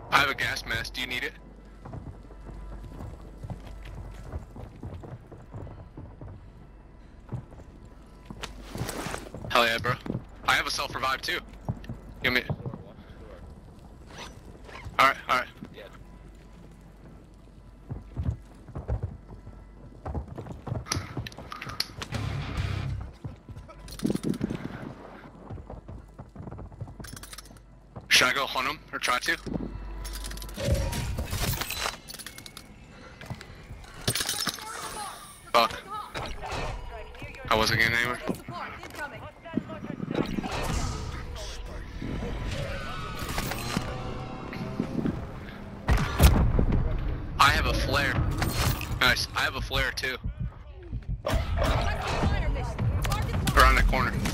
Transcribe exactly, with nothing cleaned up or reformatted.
I have a gas mask. Do you need it? Hell yeah, bro. I have a self-revive too. Give me. Alright, alright. Yeah. Should I go hunt him or try to? Fuck. I wasn't getting anywhere. I have a flare. Nice. I have a flare too. Around that corner.